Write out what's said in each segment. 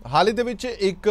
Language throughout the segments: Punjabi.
ਹਾਲ ਹੀ ਦੇ ਵਿੱਚ ਇੱਕ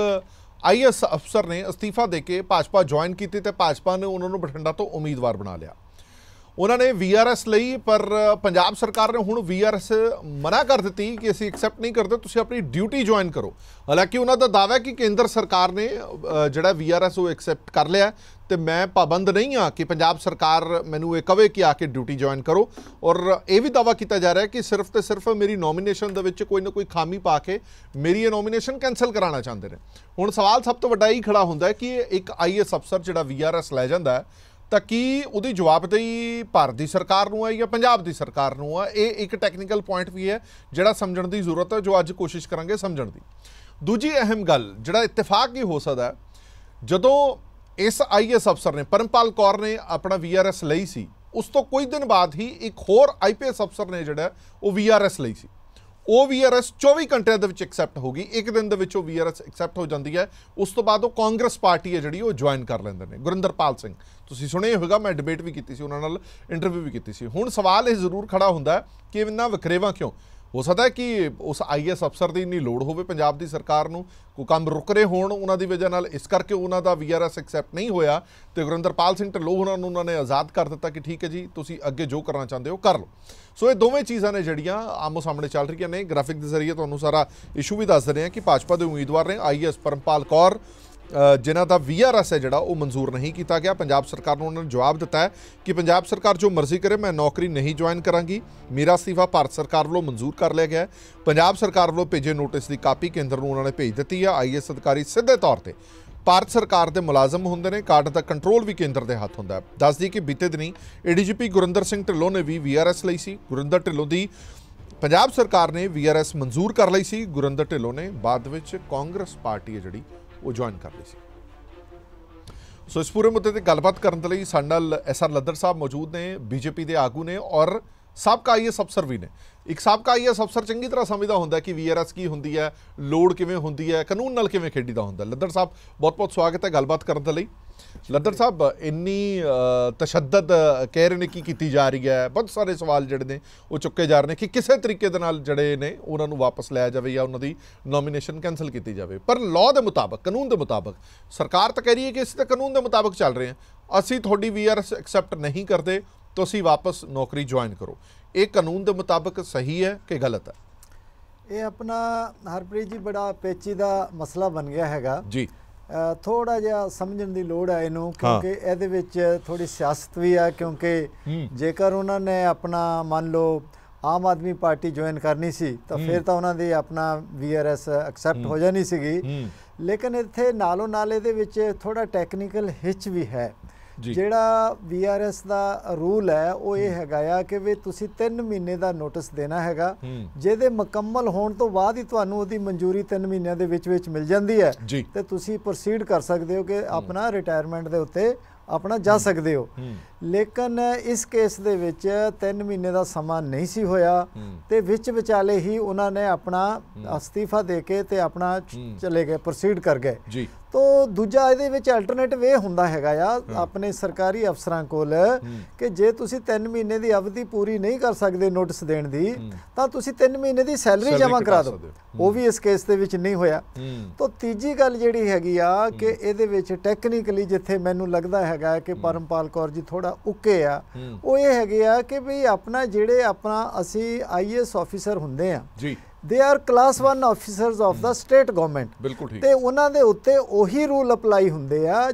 IAS ਅਫਸਰ ਨੇ ਅਸਤੀਫਾ ਦੇ ਕੇ ਭਾਜਪਾ ਜੁਆਇਨ ਕੀਤੀ ਤੇ ਭਾਜਪਾ ਨੇ ਉਹਨਾਂ ਨੂੰ ਬਠਿੰਡਾ ਤੋਂ ਉਮੀਦਵਾਰ ਬਣਾ ਲਿਆ। ਉਹਨਾਂ ਨੇ VRS ਲਈ, ਪਰ ਪੰਜਾਬ ਸਰਕਾਰ ਨੇ ਹੁਣ VRS ਮਨਾ ਕਰ ਦਿੱਤੀ ਕਿ ਅਸੀਂ ਐਕਸੈਪਟ ਨਹੀਂ ਕਰਦੇ, ਤੁਸੀਂ ਆਪਣੀ ਡਿਊਟੀ ਜੁਆਇਨ ਕਰੋ। ਹਾਲਾਂਕਿ ਉਹਨਾਂ ਦਾ ਦਾਅਵਾ ਹੈ ਕਿ ਕੇਂਦਰ ਸਰਕਾਰ ਨੇ ਜਿਹੜਾ VRS ਉਹ ਐਕਸੈਪਟ ਕਰ ਲਿਆ ਤੇ ਮੈਂ ਪਾਬੰਦ ਨਹੀਂ ਹਾਂ ਕਿ ਪੰਜਾਬ ਸਰਕਾਰ ਮੈਨੂੰ ਇਹ ਕਵੇ ਕਿ ਆ ਕੇ ਡਿਊਟੀ ਜੁਆਇਨ ਕਰੋ। ਔਰ ਇਹ ਵੀ ਦਾਅਵਾ ਕੀਤਾ ਜਾ ਰਿਹਾ ਕਿ ਸਿਰਫ ਤੇ ਸਿਰਫ ਮੇਰੀ ਨੋਮੀਨੇਸ਼ਨ ਦੇ ਵਿੱਚ ਕੋਈ ਨਾ ਕੋਈ ਖਾਮੀ ਪਾ ਕੇ ਮੇਰੀ ਇਹ ਨੋਮੀਨੇਸ਼ਨ ਕੈਂਸਲ ਕਰਾਉਣਾ ਚਾਹੁੰਦੇ ਨੇ। ਹੁਣ ਸਵਾਲ ਸਭ ਤੋਂ ਵੱਡਾ ਇਹ ਖੜਾ ਹੁੰਦਾ ਹੈ ਕਿ ਇੱਕ IAS ਅਫਸਰ ਜਿਹੜਾ VRS ਲੈ ਜਾਂਦਾ ਹੈ ਤਾਂ ਕੀ ਉਹਦੀ ਜਵਾਬਦੇਹੀ ਭਾਰਤ ਦੀ ਸਰਕਾਰ ਨੂੰ ਹੈ ਜਾਂ ਪੰਜਾਬ ਦੀ ਸਰਕਾਰ ਨੂੰ ਹੈ? ਇਹ ਇੱਕ ਟੈਕਨੀਕਲ ਪੁਆਇੰਟ ਵੀ ਹੈ ਜਿਹੜਾ ਸਮਝਣ ਦੀ ਜ਼ਰੂਰਤ ਹੈ, ਜੋ ਅੱਜ ਕੋਸ਼ਿਸ਼ ਕਰਾਂਗੇ ਸਮਝਣ ਦੀ। ਦੂਜੀ ਅਹਿਮ ਗੱਲ, ਜਿਹੜਾ ਇਤਫਾਕ ਹੀ ਹੋ ਸਕਦਾ ਹੈ, ਜਦੋਂ ਇਸ IAS ਅਫਸਰ ਨੇ ਪਰਮਪਾਲ ਕੌਰ ਨੇ ਆਪਣਾ VRS ਲਈ ਸੀ, ਉਸ ਤੋਂ ਕੁਝ ਦਿਨ ਬਾਅਦ ਹੀ ਇੱਕ ਹੋਰ IPS ਅਫਸਰ ਨੇ ਜਿਹੜਾ ਉਹ VRS ਲਈ ਸੀ। ਉਹ VRS 24 ਘੰਟਿਆਂ ਦੇ ਵਿੱਚ ਐਕਸੈਪਟ ਹੋ ਗਈ, ਇੱਕ ਦਿਨ ਦੇ ਵਿੱਚ ਉਹ VRS ਐਕਸੈਪਟ ਹੋ ਜਾਂਦੀ ਹੈ। ਉਸ ਤੋਂ ਬਾਅਦ ਉਹ ਕਾਂਗਰਸ ਪਾਰਟੀ ਹੈ ਜਿਹੜੀ ਉਹ ਜੁਆਇਨ ਕਰ ਲੈਂਦੇ ਨੇ। ਗੁਰਿੰਦਰਪਾਲ ਸਿੰਘ, ਤੁਸੀਂ ਸੁਣਿਆ ਹੋਵੇਗਾ, ਮੈਂ ਡਿਬੇਟ ਵੀ ਕੀਤੀ ਸੀ ਉਹਨਾਂ ਨਾਲ, ਇੰਟਰਵਿਊ ਵੀ ਕੀਤੀ ਸੀ। ਹੁਣ ਸਵਾਲ ਇਹ ਜ਼ਰੂਰ ਖੜਾ ਹੁੰਦਾ ਕਿ ਇੰਨਾ ਵਖਰੇਵਾਂ ਕਿਉਂ? ਹੋ ਸਕਦਾ ਹੈ ਕਿ ਉਸ IAS ਅਫਸਰ ਦੀ ਇੰਨੀ ਲੋੜ ਹੋਵੇ ਪੰਜਾਬ ਦੀ ਸਰਕਾਰ ਨੂੰ, ਕੋਈ ਕੰਮ ਰੁਕ ਰਹੇ ਹੋਣ ਉਹਨਾਂ ਦੀ ਵਜ੍ਹਾ ਨਾਲ, ਇਸ ਕਰਕੇ ਉਹਨਾਂ ਦਾ VRS ਐਕਸੈਪਟ ਨਹੀਂ ਹੋਇਆ ਤੇ ਗੁਰਿੰਦਰਪਾਲ ਸਿੰਘ ਢਿੱਲੋਂ ਉਹਨਾਂ ਨੇ ਆਜ਼ਾਦ ਕਰ ਦਿੱਤਾ ਕਿ ਠੀਕ ਹੈ ਜੀ, ਤੁਸੀਂ ਅੱਗੇ ਜੋ ਕਰਨਾ ਚਾਹੁੰਦੇ ਹੋ ਕਰ ਲਓ। ਸੋ ਇਹ ਦੋਵੇਂ ਚੀਜ਼ਾਂ ਨੇ ਜਿਹੜੀਆਂ ਆਮੋ ਸਾਹਮਣੇ ਚੱਲ ਰਹੀਆਂ ਨੇ। ਗ੍ਰਾਫਿਕ ਦੇ ਜ਼ਰੀਏ ਤੁਹਾਨੂੰ ਸਾਰਾ ਇਸ਼ੂ ਵੀ ਦੱਸ ਰਹੇ ਹਾਂ ਕਿ ਭਾਜਪਾ ਦੇ ਉਮੀਦਵਾਰ ਨੇ IAS ਪਰਮਪਾਲ ਕੌਰ, ਜਿਨ੍ਹਾਂ ਦਾ VRS ਹੈ ਜਿਹੜਾ ਉਹ ਮਨਜ਼ੂਰ ਨਹੀਂ ਕੀਤਾ ਗਿਆ। ਪੰਜਾਬ ਸਰਕਾਰ ਨੂੰ ਉਹਨਾਂ ਨੇ ਜਵਾਬ ਦਿੱਤਾ ਹੈ ਕਿ ਪੰਜਾਬ ਸਰਕਾਰ ਜੋ ਮਰਜ਼ੀ ਕਰੇ, ਮੈਂ ਨੌਕਰੀ ਨਹੀਂ ਜੁਆਇਨ ਕਰਾਂਗੀ। ਮੇਰਾ ਅਸਤੀਫਾ ਭਾਰਤ ਸਰਕਾਰ ਵੱਲੋਂ ਮਨਜ਼ੂਰ ਕਰ ਲਿਆ ਗਿਆ। ਪੰਜਾਬ ਸਰਕਾਰ ਵੱਲੋਂ ਭੇਜੇ ਨੋਟਿਸ ਦੀ ਕਾਪੀ ਕੇਂਦਰ ਨੂੰ ਉਹਨਾਂ ਨੇ ਭੇਜ ਦਿੱਤੀ ਹੈ। IAS ਅਧਿਕਾਰੀ ਸਿੱਧੇ ਤੌਰ ਤੇ ਭਾਰਤ ਸਰਕਾਰ ਦੇ ਮੁਲਾਜ਼ਮ ਹੁੰਦੇ ਨੇ, ਕਾਰਡ ਦਾ ਕੰਟਰੋਲ ਵੀ ਕੇਂਦਰ ਦੇ ਹੱਥ ਹੁੰਦਾ ਹੈ। ਦੱਸ ਦਈਏ ਕਿ ਬੀਤੇ ਦਿਨੀ ADGP ਗੁਰਿੰਦਰ ਸਿੰਘ ਢਿੱਲੋਂ ਨੇ ਵੀ VRS ਲਈ ਸੀ। ਗੁਰਿੰਦਰ ਢਿੱਲੋਂ ਦੀ ਪੰਜਾਬ ਸਰਕਾਰ ਨੇ VRS ਮਨਜ਼ੂਰ ਕਰ ਲਈ ਸੀ। ਗੁਰਿੰਦਰ ਢਿੱਲੋਂ ਨੇ ਬਾਅਦ ਵਿੱਚ ਕਾਂਗਰਸ ਪਾਰਟੀ ਹੈ ਜਿਹੜੀ ਉਹ ਜੁਆਇਨ ਕਰ ਲਈ ਸੀ। ਸੋ ਇਸ ਪੂਰੇ ਮੁੱਦੇ ਤੇ ਗੱਲਬਾਤ ਕਰਨ ਦੇ ਲਈ ਸਾਡੇ ਨਾਲ SR ਲੱਦਰ ਸਾਹਿਬ ਮੌਜੂਦ ਨੇ, BJP ਦੇ ਆਗੂ ਨੇ ਔਰ ਸਾਬਕਾ IAS ਅਫਸਰ ਵੀ ਨੇ। ਇੱਕ ਸਾਬਕਾ IAS ਅਫਸਰ ਚੰਗੀ ਤਰ੍ਹਾਂ ਸਮਝਦਾ ਹੁੰਦਾ ਕਿ VRS ਕੀ ਹੁੰਦੀ ਹੈ, ਲੋੜ ਕਿਵੇਂ ਹੁੰਦੀ ਹੈ, ਕਾਨੂੰਨ ਨਾਲ ਕਿਵੇਂ ਖੇਡੀਦਾ ਹੁੰਦਾ। ਲੱਦਰ ਸਾਹਿਬ, ਬਹੁਤ ਬਹੁਤ ਸਵਾਗਤ ਹੈ ਗੱਲਬਾਤ ਕਰਨ ਦੇ ਲਈ। ਲੱਦਰ ਸਾਹਿਬ, ਇੰਨੀ ਤਸ਼ੱਦਦ ਕਹਿ ਰਹੇ ਨੇ ਕੀ ਕੀਤੀ ਜਾ ਰਹੀ ਹੈ, ਬਹੁਤ ਸਾਰੇ ਸਵਾਲ ਜਿਹੜੇ ਨੇ ਉਹ ਚੁੱਕੇ ਜਾ ਰਹੇ ਨੇ ਕਿ ਕਿਸੇ ਤਰੀਕੇ ਦੇ ਨਾਲ ਜਿਹੜੇ ਨੇ ਉਹਨਾਂ ਨੂੰ ਵਾਪਸ ਲਿਆ ਜਾਵੇ ਜਾਂ ਉਹਨਾਂ ਦੀ ਨੋਮੀਨੇਸ਼ਨ ਕੈਂਸਲ ਕੀਤੀ ਜਾਵੇ। ਪਰ ਲਾਅ ਦੇ ਮੁਤਾਬਕ, ਕਾਨੂੰਨ ਦੇ ਮੁਤਾਬਕ ਸਰਕਾਰ ਤਾਂ ਕਹਿ ਰਹੀ ਹੈ ਕਿ ਅਸੀਂ ਤਾਂ ਕਾਨੂੰਨ ਦੇ ਮੁਤਾਬਕ ਚੱਲ ਰਹੇ ਹਾਂ, ਅਸੀਂ ਤੁਹਾਡੀ VRS ਐਕਸੈਪਟ ਨਹੀਂ ਕਰਦੇ, ਤੁਸੀਂ ਵਾਪਸ ਨੌਕਰੀ ਜੁਆਇਨ ਕਰੋ। ਇਹ ਕਾਨੂੰਨ ਦੇ ਮੁਤਾਬਕ ਸਹੀ ਹੈ ਕਿ ਗਲਤ ਹੈ? ਇਹ ਆਪਣਾ ਹਰਪ੍ਰੀਤ ਜੀ ਬੜਾ ਪੇਚੀਦਾ ਮਸਲਾ ਬਣ ਗਿਆ ਹੈਗਾ ਜੀ। ਥੋੜਾ ਜਿਹਾ ਸਮਝਣ ਦੀ ਲੋੜ ਹੈ ਇਹਨੂੰ, ਕਿਉਂਕਿ ਇਹਦੇ ਵਿੱਚ ਥੋੜੀ ਸਿਆਸਤ ਵੀ ਹੈ। ਕਿਉਂਕਿ ਜੇਕਰ ਉਹਨਾਂ ਨੇ ਆਪਣਾ ਮੰਨ ਲਓ ਆਮ ਆਦਮੀ ਪਾਰਟੀ ਜੁਆਇਨ ਕਰਨੀ ਸੀ ਤਾਂ ਫਿਰ ਤਾਂ ਉਹਨਾਂ ਦੀ ਆਪਣਾ VRS ਐਕਸੈਪਟ ਹੋ ਜਾਣੀ ਸੀਗੀ। ਲੇਕਿਨ ਇੱਥੇ ਨਾਲੋਂ ਨਾਲ ਇਹਦੇ ਵਿੱਚ ਥੋੜਾ ਟੈਕਨੀਕਲ ਹਿੱਚ ਵੀ ਹੈ। ਜਿਹੜਾ VRS ਦਾ ਰੂਲ ਹੈ ਉਹ ਇਹ ਹੈਗਾ ਆ ਕਿ ਵੀ ਤੁਸੀਂ 3 ਮਹੀਨੇ ਦਾ ਨੋਟਿਸ ਦੇਣਾ ਹੈਗਾ, ਜਿਹਦੇ ਮੁਕੰਮਲ ਹੋਣ ਤੋਂ ਬਾਅਦ ਹੀ ਤੁਹਾਨੂੰ ਉਹਦੀ ਮਨਜ਼ੂਰੀ 3 ਮਹੀਨਿਆਂ ਦੇ ਵਿੱਚ ਮਿਲ ਜਾਂਦੀ ਹੈ ਤੇ ਤੁਸੀਂ ਪ੍ਰੋਸੀਡ ਕਰ ਸਕਦੇ ਹੋ ਕਿ ਆਪਣਾ ਰਿਟਾਇਰਮੈਂਟ ਦੇ ਉੱਤੇ ਆਪਣਾ ਜਾ ਸਕਦੇ ਹੋ। ਲੇਕਿਨ ਇਸ ਕੇਸ ਦੇ ਵਿੱਚ 3 ਮਹੀਨੇ ਦਾ ਸਮਾਂ ਨਹੀਂ ਸੀ ਹੋਇਆ ਤੇ ਵਿੱਚ ਵਿਚਾਲੇ ਹੀ ਉਹਨਾਂ ਨੇ ਆਪਣਾ ਅਸਤੀਫਾ ਦੇ ਕੇ ਤੇ ਆਪਣਾ ਚਲੇ ਗਏ, ਪ੍ਰੋਸੀਡ ਕਰ ਗਏ। ਤੋ ਦੂਜਾ ਇਹਦੇ ਵਿੱਚ ਅਲਟਰਨੇਟਿਵ ਇਹ ਹੁੰਦਾ ਹੈਗਾ ਆ ਆਪਣੇ ਸਰਕਾਰੀ ਅਫਸਰਾਂ ਕੋਲ ਕਿ ਜੇ ਤੁਸੀਂ 3 ਮਹੀਨੇ ਦੀ ਅਵਧੀ ਪੂਰੀ ਨਹੀਂ ਕਰ ਸਕਦੇ ਨੋਟਿਸ ਦੇਣ ਦੀ, ਤਾਂ ਤੁਸੀਂ 3 ਮਹੀਨੇ ਦੀ ਸੈਲਰੀ ਜਮ੍ਹਾਂ ਕਰਾ ਦਿਓ। ਉਹ ਵੀ ਇਸ ਕੇਸ ਦੇ ਵਿੱਚ ਨਹੀਂ ਹੋਇਆ। ਤੋ ਤੀਜੀ ਗੱਲ ਜਿਹੜੀ ਹੈਗੀ ਆ ਕਿ ਇਹਦੇ ਵਿੱਚ ਟੈਕਨੀਕਲੀ ਜਿੱਥੇ ਮੈਨੂੰ ਲੱਗਦਾ ਹੈਗਾ ਕਿ ਪਰਮਪਾਲ ਕੌਰ ਜੀ ਥੋੜਾ ਉੱਕੇ ਆ, ਉਹ ਇਹ ਹੈਗੇ ਆ ਕਿ ਵੀ ਆਪਣਾ ਜਿਹੜੇ ਆਪਣਾ ਅਸੀਂ IAS ਆਫੀਸਰ ਹੁੰਦੇ ਆ, they are class 1 officers of the state government। ਬਿਲਕੁਲ ਠੀਕ। ਤੇ ਉਹਨਾਂ ਦੇ ਉੱਤੇ ਉਹੀ ਰੂਲ ਅਪਲਾਈ ਹੁੰਦੇ ਆ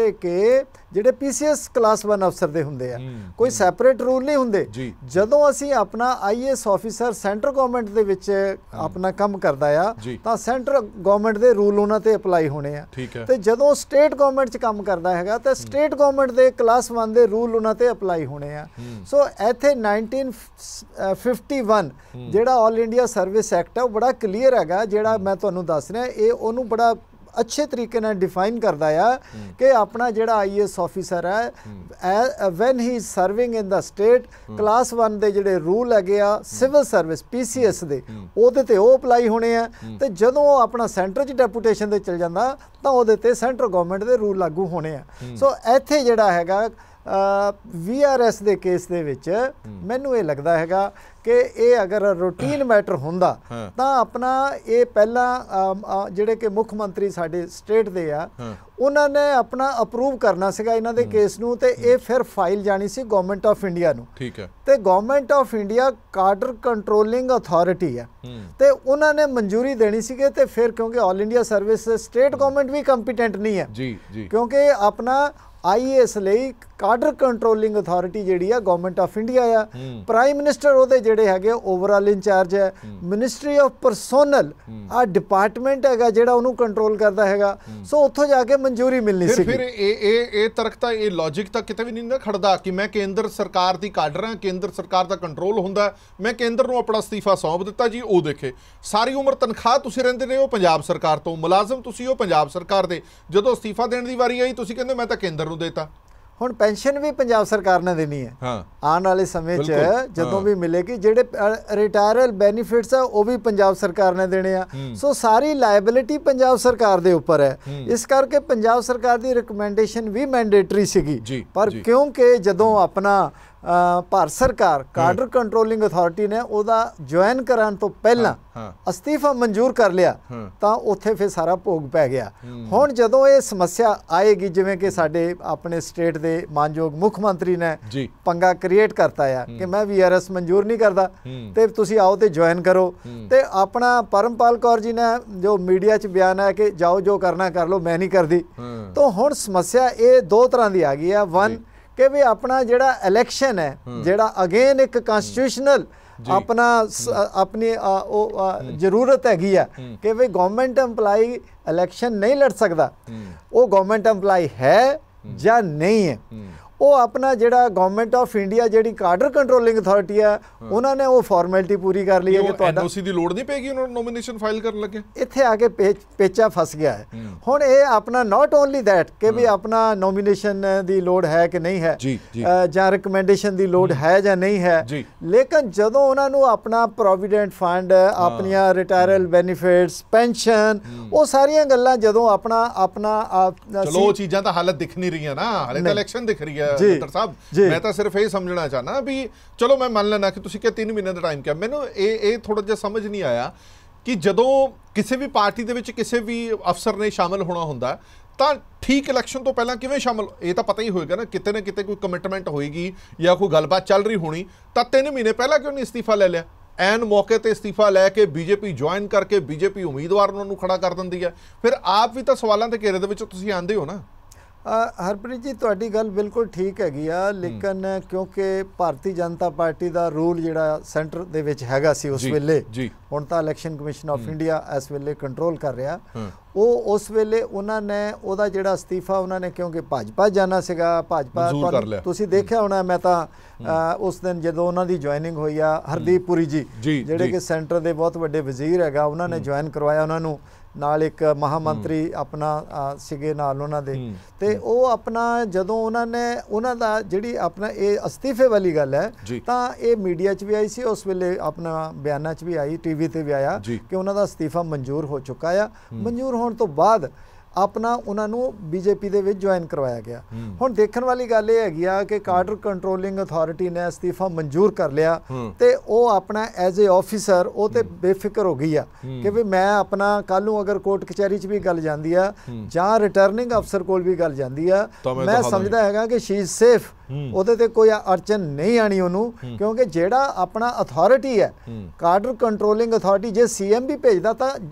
ਜਿਹੜੇ PCS ਕਲਾਸ 1 ਅਫਸਰ ਦੇ ਹੁੰਦੇ ਆ, ਕੋਈ ਸੈਪਰੇਟ ਰੂਲ ਨਹੀਂ ਹੁੰਦੇ। ਜਦੋਂ ਅਸੀਂ ਆਪਣਾ IAS ਆਫੀਸਰ ਸੈਂਟਰ ਗਵਰਨਮੈਂਟ ਦੇ ਵਿੱਚ ਆਪਣਾ ਕੰਮ ਕਰਦਾ ਆ ਤਾਂ ਸੈਂਟਰ ਗਵਰਨਮੈਂਟ ਦੇ ਰੂਲ ਉਹਨਾਂ ਤੇ ਅਪਲਾਈ ਹੋਣੇ ਆ, ਤੇ ਜਦੋਂ ਸਟੇਟ ਗਵਰਨਮੈਂਟ 'ਚ ਕੰਮ ਕਰਦਾ ਹੈਗਾ ਤਾਂ ਸਟੇਟ ਗਵਰਨਮੈਂਟ ਦੇ ਕਲਾਸ 1 ਦੇ ਰੂਲ ਉਹਨਾਂ ਤੇ ਅਪਲਾਈ ਹੋਣੇ ਆ। ਸੋ ਇੱਥੇ 1951 ਜਿਹੜਾ ਆਲ ਇੰਡੀਆ ਸਰਵਿਸ ਐਕਟ ਹੈ ਉਹ ਬੜਾ ਕਲੀਅਰ ਹੈਗਾ, ਜਿਹੜਾ ਮੈਂ ਤੁਹਾਨੂੰ ਦੱਸ ਰਿਹਾ ਇਹ ਉਹਨੂੰ ਬੜਾ अच्छे तरीके ਨਾਲ डिफाइन करता है कि अपना जोड़ा IAS ऑफिसर है when he serving in the state class 1 के जोड़े रूल है सिविल सर्विस PCS के वो अपलाई होने हैं तो जदों अपना सेंटर च डेपूटेशन से चल जाता तो वो सेंटर गवर्नमेंट के रूल लागू होने हैं। सो इत्थे जोड़ा है VRS ਦੇ ਕੇਸ ਦੇ ਵਿੱਚ ਮੈਨੂੰ ਇਹ ਲੱਗਦਾ ਹੈਗਾ ਕਿ ਇਹ ਅਗਰ ਰੂਟੀਨ ਮੈਟਰ ਹੁੰਦਾ ਤਾਂ ਆਪਣਾ ਇਹ ਪਹਿਲਾਂ ਜਿਹੜੇ ਕਿ ਮੁੱਖ ਮੰਤਰੀ ਸਾਡੇ ਸਟੇਟ ਦੇ ਆ ਉਹਨਾਂ ਨੇ ਆਪਣਾ ਅਪਰੂਵ ਕਰਨਾ ਸੀਗਾ ਇਹਨਾਂ ਦੇ ਕੇਸ ਨੂੰ ਤੇ ਇਹ ਫਿਰ ਫਾਈਲ ਜਾਣੀ ਸੀ ਗਵਰਨਮੈਂਟ ਆਫ ਇੰਡੀਆ ਨੂੰ। ਠੀਕ ਹੈ। ਤੇ government of India cadre controlling authority ਹੈ ਤੇ ਉਹਨਾਂ ਨੇ ਮਨਜ਼ੂਰੀ ਦੇਣੀ ਸੀਗੇ ਤੇ ਫਿਰ ਕਿਉਂਕਿ all India service state government ਵੀ ਕੰਪੀਟੈਂਟ ਨਹੀਂ ਹੈ ਜੀ ਜੀ ਕਿਉਂਕਿ ਆਪਣਾ IAS ਲਈ ਕਾਡਰ ਕੰਟਰੋਲਿੰਗ ਅਥਾਰਟੀ ਜਿਹੜੀ ਆ ਗਵਰਨਮੈਂਟ ਆਫ ਇੰਡੀਆ ਆ ਪ੍ਰਾਈਮ ਮਿਨਿਸਟਰ ਉਹਦੇ ਜਿਹੜੇ ਹੈਗੇ ਓਵਰਆਲ ਇੰਚਾਰਜ ਹੈ ਮਿਨਿਸਟਰੀ ਆਫ ਪਰਸੋਨਲ ਆ ਡਿਪਾਰਟਮੈਂਟ ਹੈਗਾ ਜਿਹੜਾ ਉਹਨੂੰ ਕੰਟਰੋਲ ਕਰਦਾ ਹੈਗਾ ਸੋ ਉੱਥੋਂ ਜਾ ਕੇ ਮਨਜ਼ੂਰੀ ਮਿਲਣੀ ਸੀ। ਫਿਰ ਇਹ ਤਰਕ ਤਾਂ ਇਹ ਲੌਜਿਕ ਤਾਂ ਕਿਤੇ ਵੀ ਨਹੀਂ ਨਾ ਖੜਦਾ ਕਿ ਮੈਂ ਕੇਂਦਰ ਸਰਕਾਰ ਦੀ ਕਾਡਰ ਹਾਂ ਕੇਂਦਰ ਸਰਕਾਰ ਦਾ ਕੰਟਰੋਲ ਹੁੰਦਾ ਮੈਂ ਕੇਂਦਰ ਨੂੰ ਆਪਣਾ ਅਸਤੀਫਾ ਸੌਂਪ ਦਿੱਤਾ ਜੀ ਉਹ ਦੇਖੇ ਸਾਰੀ ਉਮਰ ਤਨਖਾਹ ਤੁਸੀਂ ਰਹਿੰਦੇ ਰਹੇ ਹੋ ਪੰਜਾਬ ਸਰਕਾਰ ਤੋਂ ਮੁਲਾਜ਼ਮ ਤੁਸੀਂ ਉਹ ਪੰਜਾਬ ਸਰਕਾਰ ਦੇ ਜਦੋਂ ਅਸਤੀਫਾ ਦੇਣ ਦੀ ਵਾਰੀ ਆਈ ਤੁਸੀਂ ਕਹਿੰਦੇ ਮੈਂ ਤਾਂ ਕੇਂਦਰ ਨੂੰ ਦੇਤਾ। ਹੁਣ ਪੈਨਸ਼ਨ ਵੀ ਪੰਜਾਬ ਸਰਕਾਰ ਨੇ ਦੇਣੀ ਹੈ ਆਉਣ ਵਾਲੇ ਸਮੇਂ 'ਚ ਜਦੋਂ ਵੀ ਮਿਲੇਗੀ ਜਿਹੜੇ ਰਿਟਾਇਰਲ ਬੈਨੀਫਿਟਸ ਆ ਉਹ ਵੀ ਪੰਜਾਬ ਸਰਕਾਰ ਨੇ ਦੇਣੇ ਆ ਸੋ ਸਾਰੀ ਲਾਇਬਿਲਿਟੀ ਪੰਜਾਬ ਸਰਕਾਰ ਦੇ ਉੱਪਰ ਹੈ ਇਸ ਕਰਕੇ ਪੰਜਾਬ ਸਰਕਾਰ ਦੀ ਰਿਕਮੈਂਡੇਸ਼ਨ ਵੀ ਮੈਂਡੇਟਰੀ ਸੀਗੀ ਪਰ ਕਿਉਂਕਿ ਜਦੋਂ ਆਪਣਾ ਭਾਰਤ ਸਰਕਾਰ ਕਾਡਰ ਕੰਟਰੋਲਿੰਗ ਅਥਾਰਟੀ ਨੇ ਉਹਦਾ ਜੁਆਇਨ ਕਰਨ ਤੋਂ ਪਹਿਲਾਂ ਅਸਤੀਫਾ ਮਨਜ਼ੂਰ ਕਰ ਲਿਆ ਤਾਂ ਉੱਥੇ ਫਿਰ ਸਾਰਾ ਭੋਗ ਪੈ ਗਿਆ। ਹੁਣ ਜਦੋਂ ਇਹ ਸਮੱਸਿਆ ਆਏਗੀ ਜਿਵੇਂ ਕਿ ਸਾਡੇ ਆਪਣੇ ਸਟੇਟ ਦੇ ਮਾਨਯੋਗ ਮੁੱਖ ਮੰਤਰੀ ਨੇ ਪੰਗਾ ਕ੍ਰੀਏਟ ਕਰਤਾ ਆ ਕਿ ਮੈਂ VRS ਮਨਜ਼ੂਰ ਨਹੀਂ ਕਰਦਾ ਤੇ ਤੁਸੀਂ ਆਓ ਤੇ ਜੁਆਇਨ ਕਰੋ ਤੇ ਆਪਣਾ ਪਰਮਪਾਲ ਕੌਰ ਜੀ ਨੇ ਜੋ ਮੀਡੀਆ 'ਚ ਬਿਆਨ ਹੈ ਕਿ ਜਾਓ ਜੋ ਕਰਨਾ ਕਰ ਲਓ ਮੈਂ ਨਹੀਂ ਕਰਦੀ ਤਾਂ ਹੁਣ ਸਮੱਸਿਆ ਇਹ ਦੋ ਤਰ੍ਹਾਂ ਦੀ ਆ ਗਈ ਆ। ਵਨ ਕਿ ਵੀ ਆਪਣਾ ਜਿਹੜਾ ਇਲੈਕਸ਼ਨ ਹੈ ਜਿਹੜਾ ਅਗੇਨ ਇੱਕ ਕਨਸਟੀਟਿਊਸ਼ਨਲ ਆਪਣਾ ਆਪਣੀ ਉਹ ਜ਼ਰੂਰਤ ਹੈਗੀ ਆ ਕਿ ਵੀ ਗਵਰਨਮੈਂਟ ਐਮਪਲਾਈ ਇਲੈਕਸ਼ਨ ਨਹੀਂ ਲੜ ਸਕਦਾ ਉਹ ਗਵਰਨਮੈਂਟ ਐਮਪਲਾਈ ਹੈ ਜਾਂ ਨਹੀਂ ਹੈ ਉਹ ਆਪਣਾ ਜਿਹੜਾ ਗਵਰਨਮੈਂਟ ਆਫ ਇੰਡੀਆ ਜਿਹੜੀ ਕਾਡਰ ਕੰਟਰੋਲਿੰਗ ਅਥਾਰਟੀ ਆ ਉਹਨਾਂ ਨੇ ਉਹ ਫਾਰਮੈਲਿਟੀ ਪੂਰੀ ਕਰ ਲਈ ਹੈ ਕਿ ਤੁਹਾਡਾ NOC ਦੀ ਲੋੜ ਨਹੀਂ ਪੈਗੀ ਉਹਨਾਂ ਨੂੰ ਨੋਮੀਨੇਸ਼ਨ ਫਾਈਲ ਕਰਨ ਲੱਗੇ ਇੱਥੇ ਆ ਕੇ ਪੇਚਾ ਫਸ ਗਿਆ ਹੈ। ਹੁਣ ਇਹ ਆਪਣਾ ਨਾਟ ਓਨਲੀ ਦੈਟ ਕਿ ਵੀ ਆਪਣਾ ਨੋਮੀਨੇਸ਼ਨ ਦੀ ਲੋੜ ਹੈ ਕਿ ਨਹੀਂ ਹੈ ਜਾਂ ਰਿਕਮੈਂਡੇਸ਼ਨ ਦੀ ਲੋੜ ਹੈ ਜਾਂ ਨਹੀਂ ਹੈ ਲੇਕਿਨ ਜਦੋਂ ਉਹਨਾਂ ਨੂੰ ਆਪਣਾ ਪ੍ਰੋਵੀਡੈਂਟ ਫੰਡ ਆਪਣੀਆਂ ਰਿਟਾਇਰਲ ਬੈਨੀਫਿਟਸ ਪੈਨਸ਼ਨ ਉਹ ਸਾਰੀਆਂ ਗੱਲਾਂ ਜਦੋਂ ਆਪਣਾ ਚਲੋ ਉਹ ਚੀਜ਼ਾਂ ਤਾਂ ਹਾਲਤ ਦਿਖ ਨਹੀਂ ਰਹੀਆਂ ਨਾ ਹਾਲੇ ਤਾਂ ਇਲੈਕਸ਼ਨ ਦਿਖ ਰਹੀ ਹੈ ਮਿੱਤਰ ਸਾਹਿਬ ਮੈਂ ਤਾਂ ਸਿਰਫ ਇਹ ਸਮਝਣਾ ਚਾਹਨਾ ਵੀ ਚਲੋ ਮੈਂ ਮੰਨ ਲੈਣਾ ਕਿ ਤੁਸੀਂ ਕਿ 3 ਮਹੀਨੇ ਦਾ ਟਾਈਮ ਕਿਹਾ ਮੈਨੂੰ ਇਹ ਥੋੜਾ ਜਿਹਾ ਸਮਝ ਨਹੀਂ ਆਇਆ ਕਿ ਜਦੋਂ ਕਿਸੇ ਵੀ ਪਾਰਟੀ ਦੇ ਵਿੱਚ ਕਿਸੇ ਵੀ ਅਫਸਰ ਨੇ ਸ਼ਾਮਲ ਹੋਣਾ ਹੁੰਦਾ ਤਾਂ ਠੀਕ ਇਲੈਕਸ਼ਨ ਤੋਂ ਪਹਿਲਾਂ ਕਿਵੇਂ ਸ਼ਾਮਲ ਇਹ ਤਾਂ ਪਤਾ ਹੀ ਹੋਏਗਾ ਨਾ ਕਿਤੇ ਕੋਈ ਕਮਿਟਮੈਂਟ ਹੋਏਗੀ ਜਾਂ ਕੋਈ ਗੱਲਬਾਤ ਚੱਲ ਰਹੀ ਹੋਣੀ ਤਾਂ 3 ਮਹੀਨੇ ਪਹਿਲਾਂ ਕਿਉਂ ਨਹੀਂ ਅਸਤੀਫਾ ਲੈ ਲਿਆ ਐਨ ਮੌਕੇ ਤੇ ਅਸਤੀਫਾ ਲੈ ਕੇ BJP ਜੁਆਇਨ ਕਰਕੇ BJP ਉਮੀਦਵਾਰ ਉਹਨਾਂ ਨੂੰ ਖੜਾ ਕਰ ਦਿੰਦੀ ਹੈ ਫਿਰ ਆਪ ਵੀ ਤਾਂ ਸਵਾਲਾਂ ਦੇ ਘੇਰੇ ਦੇ ਵਿੱਚ ਤੁਸੀਂ ਆਉਂਦੇ ਹੋ ਨਾ। ਹਰਪ੍ਰੀਤ ਜੀ ਤੁਹਾਡੀ ਗੱਲ ਬਿਲਕੁਲ ਠੀਕ ਹੈਗੀ ਆ ਲੇਕਿਨ ਕਿਉਂਕਿ ਭਾਰਤੀ ਜਨਤਾ ਪਾਰਟੀ ਦਾ ਰੂਲ ਜਿਹੜਾ ਸੈਂਟਰ ਦੇ ਵਿੱਚ ਹੈਗਾ ਸੀ ਉਸ ਵੇਲੇ ਹੁਣ ਤਾਂ ਇਲੈਕਸ਼ਨ ਕਮਿਸ਼ਨ ਆਫ ਇੰਡੀਆ ਇਸ ਵੇਲੇ ਕੰਟਰੋਲ ਕਰ ਰਿਹਾ ਉਹ ਉਸ ਵੇਲੇ ਉਹਨਾਂ ਨੇ ਉਹਦਾ ਜਿਹੜਾ ਅਸਤੀਫਾ ਉਹਨਾਂ ਨੇ ਕਿਉਂਕਿ ਭਾਜਪਾ ਜਾਣਾ ਸੀਗਾ ਭਾਜਪਾ ਤੁਸੀਂ ਦੇਖਿਆ ਹੋਣਾ ਮੈਂ ਤਾਂ ਉਸ ਦਿਨ ਜਦੋਂ ਉਹਨਾਂ ਦੀ ਜੁਆਇਨਿੰਗ ਹੋਈ ਆ ਹਰਦੀਪ ਪੁਰੀ ਜੀ ਜਿਹੜੇ ਕਿ ਸੈਂਟਰ ਦੇ ਬਹੁਤ ਵੱਡੇ ਵਜ਼ੀਰ ਹੈਗਾ ਉਹਨਾਂ ਨੇ ਜੁਆਇਨ ਕਰਵਾਇਆ ਉਹਨਾਂ ਨੂੰ ਨਾਲ ਇੱਕ ਮਹਾਮੰਤਰੀ ਆਪਣਾ ਸੀਗੇ ਨਾਲ ਉਹਨਾਂ ਦੇ ਤੇ ਉਹ ਆਪਣਾ ਜਦੋਂ ਉਹਨਾਂ ਦਾ ਜਿਹੜੀ ਆਪਣਾ ਇਹ ਅਸਤੀਫੇ ਵਾਲੀ ਗੱਲ ਹੈ ਤਾਂ ਇਹ ਮੀਡੀਆ 'ਚ ਵੀ ਆਈ ਸੀ ਉਸ ਵੇਲੇ ਆਪਣਾ ਬਿਆਨਾਂ 'ਚ ਵੀ ਆਈ TV ਤੇ ਵੀ ਆਇਆ ਕਿ ਉਹਨਾਂ ਦਾ ਅਸਤੀਫਾ ਮਨਜ਼ੂਰ ਹੋ ਚੁੱਕਾ ਆ ਮਨਜ਼ੂਰ ਹੋਣ ਤੋਂ ਬਾਅਦ ਆਪਣਾ ਉਹਨਾਂ ਨੂੰ BJP ਦੇ ਵਿੱਚ ਜੁਆਇਨ ਕਰਵਾਇਆ ਗਿਆ। ਹੁਣ ਦੇਖਣ ਵਾਲੀ ਗੱਲ ਇਹ ਹੈਗੀ ਆ ਕਿ ਕਾਡਰ ਕੰਟਰੋਲਿੰਗ ਅਥਾਰਟੀ ਨੇ ਅਸਤੀਫਾ ਮਨਜ਼ੂਰ ਕਰ ਲਿਆ ਤੇ ਉਹ ਆਪਣਾ ਐਜ਼ ਏ ਆਫੀਸਰ ਉਹ ਤੇ ਬੇਫਿਕਰ ਹੋ ਗਈ ਆ ਕਿ ਵੀ ਮੈਂ ਆਪਣਾ ਕੱਲ ਨੂੰ ਅਗਰ ਕੋਰਟ ਕਚਹਿਰੀ 'ਚ ਵੀ ਗੱਲ ਜਾਂਦੀ ਆ ਜਾਂ ਰਿਟਰਨਿੰਗ ਅਫਸਰ ਕੋਲ ਵੀ ਗੱਲ ਜਾਂਦੀ ਆ ਮੈਂ ਸਮਝਦਾ ਹੈਗਾ ਕਿ ਸ਼ੀ ਇਜ਼ ਸੇਫ ਉਹਦੇ ਤੇ ਕੋਈ ਅੜਚਨ ਨਹੀਂ ਆਣੀ ਉਹਨੂੰ ਕਿਉਂਕਿ ਜਿਹੜਾ ਆਪਣਾ ਅਥਾਰਟੀ ਹੈ ਕਾਡਰ ਕੰਟਰੋਲਿੰਗ ਅਥਾਰਟੀ ਜੇ CM ਵੀ ਭੇਜਦਾ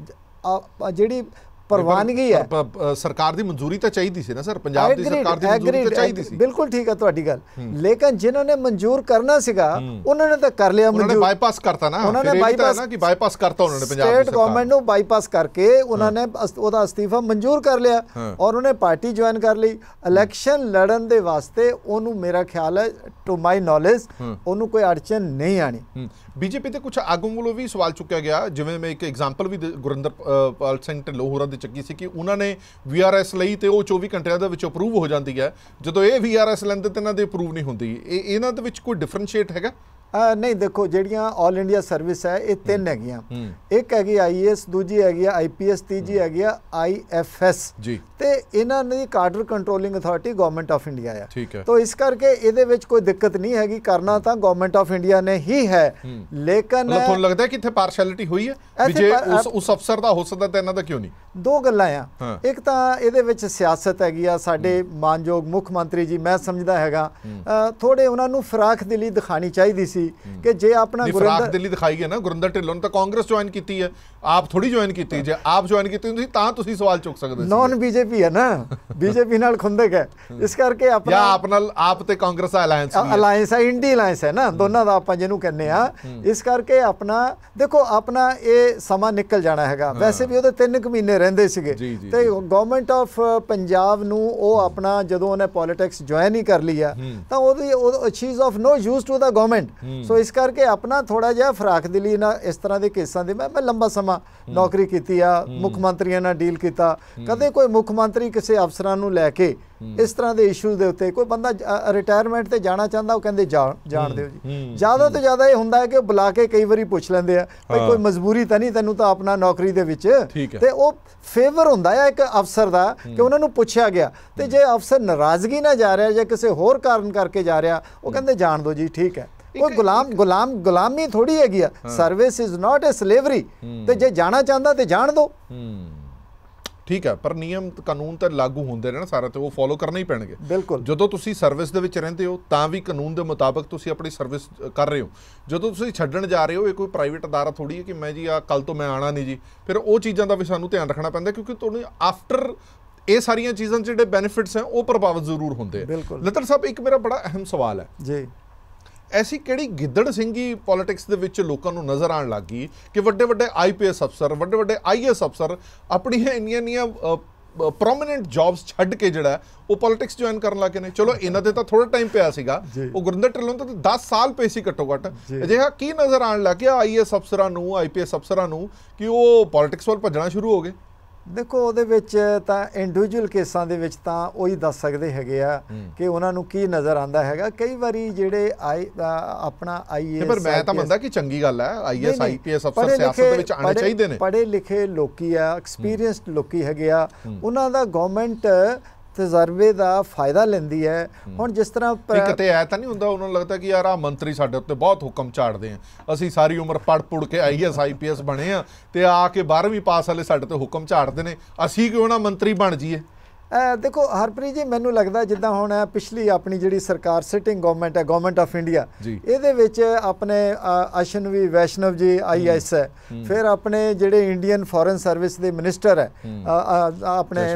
ਤਾਂ ਜਿਹੜੀ ਪ੍ਰਵਾਨਗੀ ਹੈ ਸਰਕਾਰ ਦੀ ਮਨਜ਼ੂਰੀ ਤਾਂ ਚਾਹੀਦੀ ਸੀ ਨਾ ਸਰ ਪੰਜਾਬ ਦੀ ਸਰਕਾਰ ਦੀ ਮਨਜ਼ੂਰੀ ਤਾਂ ਚਾਹੀਦੀ ਸੀ ਬਿਲਕੁਲ ਠੀਕ ਹੈ ਤੁਹਾਡੀ ਗੱਲ ਲੇਕਿਨ ਜਿਨ੍ਹਾਂ ਨੇ ਮਨਜ਼ੂਰ ਕਰਨਾ ਸੀਗਾ ਉਹਨਾਂ ਨੇ ਤਾਂ ਕਰ ਲਿਆ ਮਨਜ਼ੂਰ ਉਹਨਾਂ ਨੇ ਬਾਈਪਾਸ ਕਰਤਾ ਨਾ ਉਹਨਾਂ ਨੇ ਬਾਈਪਾਸ ਕਰਤਾ ਉਹਨਾਂ ਨੇ ਪੰਜਾਬ ਦੀ ਸਟੇਟ ਗਵਰਨਮੈਂਟ ਨੂੰ ਬਾਈਪਾਸ ਕਰਕੇ ਉਹਨਾਂ ਨੇ ਉਹਦਾ ਅਸਤੀਫਾ ਮਨਜ਼ੂਰ ਕਰ ਲਿਆ ਔਰ ਉਹਨੇ ਪਾਰਟੀ ਜੁਆਇਨ ਕਰ ਲਈ ਇਲੈਕਸ਼ਨ ਲੜਨ ਦੇ ਵਾਸਤੇ ਉਹਨੂੰ ਮੇਰਾ ਖਿਆਲ ਹੈ ਟੂ ਮਾਈ ਨੌਲੇਜ ਉਹਨੂੰ ਕੋਈ ਅੜਚਨ ਨਹੀਂ ਆਣੀ। BJP ਦੇ ਕੁਝ ਆਗੂ ਵੱਲੋਂ ਵੀ ਸਵਾਲ ਚੁੱਕਿਆ ਗਿਆ ਜਿਵੇਂ ਮੈਂ ਇੱਕ ਐਗਜ਼ਾਮਪਲ ਵੀ ਗੁਰਿੰਦਰਪਾਲ ਸਿੰਘ ਢਿੱਲੋਂ ਹੋਰਾਂ ਦੀ ਚੱਕੀ ਸੀ ਕਿ ਉਹਨਾਂ ਨੇ VRS ਲਈ ਤੇ ਉਹ 24 ਘੰਟਿਆਂ ਦੇ ਵਿੱਚ ਅਪਰੂਵ ਹੋ ਜਾਂਦੀ ਹੈ ਜਦੋਂ ਇਹ VRS ਲੈਂਦੇ ਤੇ ਇਹਨਾਂ ਦੇ ਅਪਰੂਵ ਨਹੀਂ ਹੁੰਦੀ ਇਹਨਾਂ ਦੇ ਵਿੱਚ ਕੋਈ ਡਿਫਰੈਂਸ਼ੀਏਟ ਹੈਗਾ नहीं देखो ਜਿਹੜੀਆਂ ਆਲ ਇੰਡੀਆ ਸਰਵਿਸ ਹੈ ਇਹ ਤਿੰਨ ਹੈਗੀਆਂ ਇੱਕ ਹੈਗੀ ਆਈਏਐਸ ਦੂਜੀ ਹੈਗੀ ਆਈਪੀਐਸ ਤੀਜੀ ਹੈਗੀ ਆਈਐਫਐਸ ਜੀ ਤੇ ਇਹਨਾਂ ਦੀ cadre controlling authority government of India ਆ ਠੀਕ ਹੈ तो इस करके ਇਹਦੇ ਵਿੱਚ ਕੋਈ ਦਿੱਕਤ ਨਹੀਂ ਹੈਗੀ ਕਰਨਾ ਤਾਂ ਗਵਰਨਮੈਂਟ ਆਫ ਇੰਡੀਆ ਨੇ ਹੀ ਹੈ ਲੇਕਿਨ ਮਤਲਬ ਤੁਹਾਨੂੰ ਲੱਗਦਾ ਕਿ ਇੱਥੇ ਪਾਰਸ਼ੈਲਿਟੀ ਹੋਈ ਹੈ ਵੀ ਜੇ ਉਸ ਅਫਸਰ ਦਾ ਹੋ ਸਕਦਾ ਤਾਂ ਇਹਨਾਂ ਦਾ ਕਿਉਂ ਨਹੀਂ ਦੋ ਗੱਲਾਂ ਆ ਇੱਕ ਤਾਂ ਇਹਦੇ ਵਿੱਚ ਸਿਆਸਤ ਹੈਗੀ ਆ ਸਾਡੇ ਮਾਨਯੋਗ ਮੁੱਖ ਮੰਤਰੀ ਜੀ ਮੈਂ ਸਮਝਦਾ ਹੈਗਾ ਥੋੜੇ ਉਹਨਾਂ ਨੂੰ ਫਰਾਖ ਦਿਲੀ ਦਿਖਾਣੀ ਚਾਹੀਦੀ ਸੀ ਕਿ ਜੇ ਆਪਣਾ ਫਰਾਖ ਦਿਲੀ ਦਿਖਾਈ ਹੈ ਨਾ ਗੁਰਿੰਦਰ ਢਿੱਲੋਂ ਨੇ ਤਾਂ ਕਾਂਗਰਸ ਜੁਆਇਨ ਕੀਤੀ ਹੈ ਆਪ ਥੋੜੀ ਜੁਆਇਨ ਕੀਤੀ ਜੇ ਆਪ ਜੁਆਇਨ ਕੀਤੀ ਹੁੰਦੀ ਤਾਂ ਤੁਸੀਂ ਸਵਾਲ ਚੁੱਕ ਸਕਦੇ ਸੀ ਨੌਨ ਬੀਜੇਪੀ ਹੈ ਨਾ ਬੀਜੇਪੀ ਨਾਲ ਖੁੰਦਕ ਹੈ ਇਸ ਕਰਕੇ ਆਪਣਾ ਆਪ ਨਾਲ ਆਪ ਤੇ ਕਾਂਗਰਸ ਦਾ ਅਲਾਈਅੰਸ ਹੈ ਇੰਡੀ ਅਲਾਈਅੰਸ ਹੈ ਨਾ ਦੋਨਾਂ ਦਾ ਆਪਾਂ ਜਿਹਨੂੰ ਕਹਿੰਦੇ ਆ ਇਸ ਕਰਕੇ ਆਪਣਾ ਦੇਖੋ ਆਪਣਾ ਇਹ ਸਮਾਂ ਨਿਕਲ ਜਾਣਾ ਹੈਗਾ ਵੈਸੇ ਵੀ ਉਹਦੇ 3 ਮਹੀਨੇ ਰਹਿੰਦੇ ਸੀਗੇ ਤੇ ਗਵਰਨਮੈਂਟ ਆਫ ਪੰਜਾਬ ਨੂੰ ਉਹ ਆਪਣਾ ਜਦੋਂ ਉਹਨੇ ਪੋਲਿਟਿਕਸ ਜੁਆਇਨ ਹੀ ਕਰ ਲਿਆ ਤਾਂ ਉਹਦੀ ਚੀਜ਼ of no use to the government so ਇਸ ਕਰਕੇ ਆਪਣਾ ਥੋੜਾ ਜਿਹਾ ਫਰਾਖ ਦਿਲੀ ਨਾਲ ਇਸ ਤਰ੍ਹਾਂ ਦੇ ਕੇਸਾਂ ਦੇ ਮੈਂ ਲੰਬਾ ਸਮਾਂ ਨੌਕਰੀ ਕੀਤੀ ਆ ਮੁੱਖ ਮੰਤਰੀਆਂ ਨਾਲ ਡੀਲ ਕੀਤਾ ਕਦੇ ਕੋਈ ਮੁੱਖ ਮੰਤਰੀ ਕਿਸੇ ਅਫਸਰਾਂ ਨੂੰ ਲੈ ਕੇ ਇਸ ਤਰ੍ਹਾਂ ਦੇ ਇਸ਼ੂਜ਼ ਦੇ ਉੱਤੇ ਕੋਈ ਬੰਦਾ ਰਿਟਾਇਰਮੈਂਟ ਤੇ ਜਾਣਾ ਚਾਹੁੰਦਾ ਉਹ ਕਹਿੰਦੇ ਜਾਣ ਦਿਓ ਜੀ ਜ਼ਿਆਦਾ ਤੋਂ ਜ਼ਿਆਦਾ ਇਹ ਹੁੰਦਾ ਹੈ ਕਿ ਉਹ ਬੁਲਾ ਕੇ ਕਈ ਵਾਰੀ ਪੁੱਛ ਲੈਂਦੇ ਆ ਭਾਈ ਕੋਈ ਮਜਬੂਰੀ ਤਾਂ ਨਹੀਂ ਤੈਨੂੰ ਤਾਂ ਆਪਣਾ ਨੌਕਰੀ ਦੇ ਵਿੱਚ ਤੇ ਉਹ ਫੇਵਰ ਹੁੰਦਾ ਹੈ ਇੱਕ ਅਫਸਰ ਦਾ ਕਿ ਉਹਨਾਂ ਨੂੰ ਪੁੱਛਿਆ ਗਿਆ ਤੇ ਜੇ ਅਫਸਰ ਨਾਰਾਜ਼ਗੀ ਨਾਲ ਜਾ ਰਿਹਾ ਜਾਂ ਕਿਸੇ ਹੋਰ ਕਾਰਨ ਕਰਕੇ ਜਾ ਰਿਹਾ ਉਹ ਕਹਿੰਦੇ ਜਾਣ ਦਿਓ ਜੀ ਠੀਕ ਹੈ ਕੋਈ ਗੁਲਾਮੀ ਥੋੜੀ ਹੈਗੀ ਆ service is not a slavery ਤੇ ਜੇ ਜਾਣਾ ਚਾਹੁੰਦਾ ਤੇ ਜਾਣ ਦਿਓ ਠੀਕ ਹੈ ਪਰ ਨਿਯਮ ਕਾਨੂੰਨ ਤਾਂ ਲਾਗੂ ਹੁੰਦੇ ਨੇ ਨਾ ਸਾਰੇ ਤੇ ਉਹ ਫੋਲੋ ਕਰਨੇ ਹੀ ਪੈਣਗੇ ਬਿਲਕੁਲ ਜਦੋਂ ਤੁਸੀਂ ਸਰਵਿਸ ਦੇ ਵਿੱਚ ਰਹਿੰਦੇ ਹੋ ਤਾਂ ਵੀ ਕਾਨੂੰਨ ਦੇ ਮੁਤਾਬਕ ਤੁਸੀਂ ਆਪਣੀ ਸਰਵਿਸ ਕਰ ਰਹੇ ਹੋ ਜਦੋਂ ਤੁਸੀਂ ਛੱਡਣ ਜਾ ਰਹੇ ਹੋ ਇਹ ਕੋਈ ਪ੍ਰਾਈਵੇਟ ਅਦਾਰਾ ਥੋੜੀ ਹੈ ਕਿ ਮੈਂ ਜੀ ਆ ਕੱਲ ਤੋਂ ਮੈਂ ਆਣਾ ਨਹੀਂ ਜੀ ਫਿਰ ਉਹ ਚੀਜ਼ਾਂ ਦਾ ਵੀ ਸਾਨੂੰ ਧਿਆਨ ਰੱਖਣਾ ਪੈਂਦਾ ਕਿਉਂਕਿ ਤੁਹਾਨੂੰ ਆਫਟਰ ਇਹ ਸਾਰੀਆਂ ਚੀਜ਼ਾਂ ਜਿਹੜੇ ਬੈਨੀਫਿਟਸ ਹੈ ਉਹ ਪ੍ਰਭਾਵਿਤ ਜ਼ਰੂਰ ਹੁੰਦੇ ਆ ਲੱਤੜ ਸਾਹਿਬ ਇੱਕ ਮੇਰਾ ਬੜਾ ਅਹਿਮ ਸਵਾਲ ਹੈ ਜੀ ਐਸੀ ਕਿਹੜੀ ਗਿੱਦੜ ਸਿੰਘੀ ਪੋਲਿਟਿਕਸ ਦੇ ਵਿੱਚ ਲੋਕਾਂ ਨੂੰ ਨਜ਼ਰ ਆਉਣ ਲੱਗ ਗਈ ਕਿ ਵੱਡੇ ਵੱਡੇ ਆਈਪੀਐਸ ਅਫਸਰ ਵੱਡੇ ਵੱਡੇ ਆਈਐਸ ਅਫਸਰ ਆਪਣੀਆਂ ਇੰਨੀਆਂ ਪ੍ਰੋਮੀਨੈਂਟ ਜੌਬਸ ਛੱਡ ਕੇ ਜਿਹੜਾ ਉਹ ਪੋਲਿਟਿਕਸ ਜੁਆਇਨ ਕਰਨ ਲੱਗੇ ਨੇ ਚਲੋ ਇਹਨਾਂ ਦੇ ਤਾਂ ਥੋੜਾ ਟਾਈਮ ਪਿਆ ਸੀਗਾ ਉਹ ਗੁਰਿੰਦਰ ਢਿੱਲੋਂ ਤਾਂ 10 ਸਾਲ ਪਏ ਸੀ ਘੱਟੋ ਘੱਟ ਅਜਿਹਾ ਕੀ ਨਜ਼ਰ ਆਉਣ ਲੱਗ ਗਿਆ ਆਈਐਸ ਅਫਸਰਾਂ ਨੂੰ ਆਈਪੀਐਸ ਅਫਸਰਾਂ ਨੂੰ ਕਿ ਉਹ ਪੋਲਿਟਿਕਸ ਵੱਲ ਭੱਜਣਾ ਸ਼ੁਰੂ ਹੋ ਗਏ ਦੇਖੋ ਉਹਦੇ ਵਿੱਚ ਤਾਂ ਇੰਡੀਵਿਜੂਅਲ ਕੇਸਾਂ ਦੇ ਵਿੱਚ ਤਾਂ ਉਹੀ ਦੱਸ ਸਕਦੇ ਹੈਗੇ ਆ ਕਿ ਉਹਨਾਂ ਨੂੰ ਕੀ ਨਜ਼ਰ ਆਉਂਦਾ ਹੈਗਾ ਕਈ ਵਾਰੀ ਜਿਹੜੇ ਆਪਣਾ ਆਈਏਐਸ ਪਰ ਮੈਂ ਤਾਂ ਮੰਨਦਾ ਕਿ ਚੰਗੀ ਗੱਲ ਹੈ ਆਈਐਸ ਆਈਪੀਐਸ ਅਫਸਰ ਸਿਆਸਤ ਦੇ ਵਿੱਚ ਆਉਣੇ ਚਾਹੀਦੇ ਨੇ ਪੜ੍ਹੇ ਲਿਖੇ ਲੋਕੀ ਆ ਐਕਸਪੀਰੀਅੰਸਡ ਲੋਕੀ ਹੈਗੇ ਆ ਉਹਨਾਂ ਦਾ ਗਵਰਨਮੈਂਟ ਤਜਰਬੇ ਦਾ ਫਾਇਦਾ ਲੈਂਦੀ ਹੈ ਹੁਣ ਜਿਸ ਤਰ੍ਹਾਂ ਕਿਤੇ ਐ ਤਾਂ ਨਹੀਂ ਹੁੰਦਾ ਉਹਨਾਂ ਨੂੰ ਲੱਗਦਾ ਕਿ ਯਾਰ ਆ ਮੰਤਰੀ ਸਾਡੇ ਉੱਤੇ ਬਹੁਤ ਹੁਕਮ ਝਾੜਦੇ ਆ ਅਸੀਂ ਸਾਰੀ ਉਮਰ ਪੜ ਪੁੜ ਕੇ ਆਈਐਸ ਆਈਪੀਐਸ ਬਣੇ ਆ ਤੇ ਆ ਕੇ 12ਵੀਂ ਪਾਸ ਵਾਲੇ ਸਾਡੇ ਤੇ ਹੁਕਮ ਝਾੜਦੇ ਨੇ ਅਸੀਂ ਕਿਉਂ ਨਾ ਮੰਤਰੀ ਬਣ ਜਾਈਏ ਦੇਖੋ ਹਰਪ੍ਰੀਤ ਜੀ ਮੈਨੂੰ ਲੱਗਦਾ ਜਿੱਦਾਂ ਹੁਣ ਪਿਛਲੀ ਆਪਣੀ ਜਿਹੜੀ ਸਰਕਾਰ ਸਿਟਿੰਗ ਗਵਰਨਮੈਂਟ ਹੈ ਗਵਰਨਮੈਂਟ ਆਫ ਇੰਡੀਆ ਇਹਦੇ ਵਿੱਚ ਆਪਣੇ ਅਸ਼ਨਵੀ ਵੈਸ਼ਨਵ ਜੀ ਆਈਐਸ ਹੈ ਫਿਰ ਆਪਣੇ ਜਿਹੜੇ ਇੰਡੀਅਨ ਫੋਰਨ ਸਰਵਿਸ ਦੇ ਮਿਨਿਸਟਰ ਹੈ ਆਪਣੇ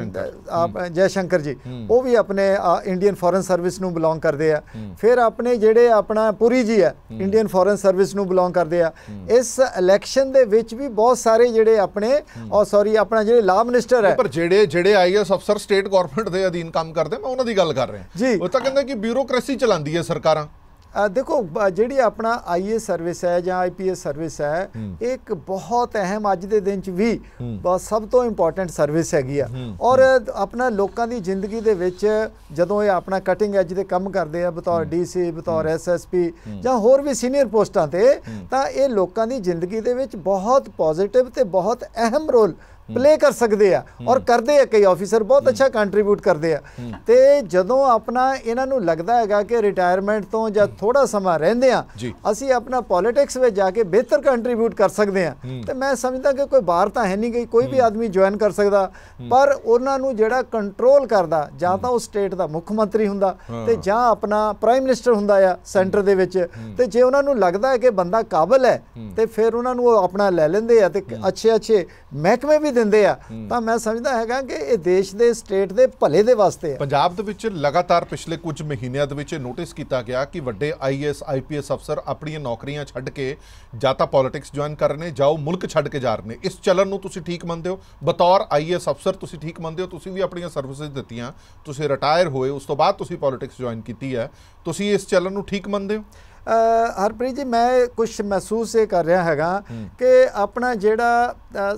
ਜੈ ਸ਼ੰਕਰ ਜੀ ਉਹ ਵੀ ਆਪਣੇ ਇੰਡੀਅਨ ਫੋਰਨ ਸਰਵਿਸ ਨੂੰ ਬਿਲੋਂਗ ਕਰਦੇ ਆ ਫਿਰ ਆਪਣੇ ਜਿਹੜੇ ਆਪਣਾ ਪੁਰੀ ਜੀ ਹੈ ਇੰਡੀਅਨ ਫੋਰਨ ਸਰਵਿਸ ਨੂੰ ਬਿਲੋਂਗ ਕਰਦੇ ਆ ਇਸ ਇਲੈਕਸ਼ਨ ਦੇ ਵਿੱਚ ਵੀ ਬਹੁਤ ਸਾਰੇ ਜਿਹੜੇ ਆਪਣੇ ਆਪਣਾ ਜਿਹੜੇ ਲਾ ਮਿਨਿਸਟਰ ਹੈ ਪਰ ਜਿਹੜੇ ਆਈਐਸ ਅਫਸਰ ਸਟੇਟ ਗਵਰਨਮੈਂਟ ਦੇ ਅਧੀਨ ਕੰਮ ਕਰਦੇ ਮੈਂ ਉਹਨਾਂ ਦੀ ਗੱਲ ਕਰ ਰਿਹਾ ਉਹ ਤਾਂ ਕਹਿੰਦੇ ਕਿ ਬਿਊਰੋਕ੍ਰੇਸੀ ਚਲਾਉਂਦੀ ਹੈ ਸਰਕਾਰਾਂ ਦੇਖੋ ਜਿਹੜੀ ਆਪਣਾ ਆਈਏਐਸ ਸਰਵਿਸ ਹੈ ਜਾਂ ਆਈਪੀਐਸ ਸਰਵਿਸ ਹੈ ਇੱਕ ਬਹੁਤ ਅਹਿਮ ਅੱਜ ਦੇ ਦਿਨ 'ਚ ਵੀ ਸਭ ਤੋਂ ਇੰਪੋਰਟੈਂਟ ਸਰਵਿਸ ਹੈਗੀ ਆ ਔਰ ਆਪਣਾ ਲੋਕਾਂ ਦੀ ਜ਼ਿੰਦਗੀ ਦੇ ਵਿੱਚ ਜਦੋਂ ਇਹ ਆਪਣਾ ਕਟਿੰਗ ਐਜ ਦੇ ਕੰਮ ਕਰਦੇ ਆ ਬਤੌਰ ਡੀਸੀ ਬਤੌਰ ਐਸਐਸਪੀ ਜਾਂ ਹੋਰ ਵੀ ਸੀਨੀਅਰ ਪੋਸਟਾਂ ਤੇ ਤਾਂ ਇਹ ਲੋਕਾਂ ਦੀ ਜ਼ਿੰਦਗੀ ਦੇ ਵਿੱਚ ਬਹੁਤ ਪੋਜ਼ਿਟਿਵ ਤੇ ਬਹੁਤ ਅਹਿਮ ਰੋਲ प्ले कर सकते हैं और करते हैं कई ऑफिसर बहुत अच्छा कंट्रीब्यूट करते हैं तो जदों अपना इन्हों लगता है कि रिटायरमेंट तो या थोड़ा समा रेंदे हैं असी अपना पॉलिटिक्स में जाके बेहतर कंट्रीब्यूट कर सकते हैं तो मैं समझदा कि कोई बाहर तो है नहीं गई कोई भी आदमी ज्वाइन कर सकता पर उन्होंने जिहड़ा कंट्रोल करता जां तां उस स्टेट का मुख्य मंत्री हुंदा ते जां अपना प्राइम मिनिस्टर हुंदा आ सेंटर दे विच ते जे उन्होंने लगता है कि बंदा काबिल है तो फिर उन्होंने अपना ले लेंदे आ ते अच्छे अच्छे महकमे भी ਦਿੰਦੇ ਆ ਤਾਂ ਮੈਂ ਸਮਝਦਾ ਹੈਗਾ ਕਿ ਇਹ ਦੇਸ਼ ਦੇ ਸਟੇਟ ਦੇ ਭਲੇ ਦੇ ਵਾਸਤੇ ਹੈ ਪੰਜਾਬ ਦੇ ਵਿੱਚ ਲਗਾਤਾਰ ਪਿਛਲੇ ਕੁਝ ਮਹੀਨਿਆਂ ਦੇ ਵਿੱਚ ਨੋਟਿਸ ਕੀਤਾ ਗਿਆ ਕਿ ਵੱਡੇ ਆਈਐਸ ਆਈਪੀਐਸ ਅਫਸਰ ਆਪਣੀਆਂ ਨੌਕਰੀਆਂ ਛੱਡ ਕੇ ਜਾਂ ਤਾਂ ਪੋਲਿਟਿਕਸ ਜੁਆਇਨ ਕਰ ਰਹੇ ਨੇ ਜਾਂ ਉਹ ਮੁਲਕ ਛੱਡ ਕੇ ਜਾ ਰਹੇ ਨੇ ਇਸ ਚੱਲਣ ਨੂੰ ਤੁਸੀਂ ਠੀਕ ਮੰਨਦੇ ਹੋ ਬਤੌਰ ਆਈਐਸ ਅਫਸਰ ਤੁਸੀਂ ਠੀਕ ਮੰਨਦੇ ਹੋ ਤੁਸੀਂ ਵੀ ਆਪਣੀਆਂ ਸਰਵਿਸਿਜ਼ ਦਿੱਤੀਆਂ ਤੁਸੀਂ ਰਿਟਾਇਰ ਹੋਏ ਉਸ ਤੋਂ ਬਾਅਦ ਤੁਸੀਂ ਪੋਲਿਟਿਕਸ ਜੁਆਇਨ ਕੀਤੀ ਹੈ ਤੁਸੀਂ ਇਸ ਚੱਲਣ ਨੂੰ ਠੀਕ ਮੰਨਦੇ ਹੋ ਹਰਪ੍ਰੀਤ ਜੀ ਮੈਂ ਕੁਝ ਮਹਿਸੂਸ ਇਹ ਕਰ ਰਿਹਾ ਹੈਗਾ ਕਿ ਆਪਣਾ ਜਿਹੜਾ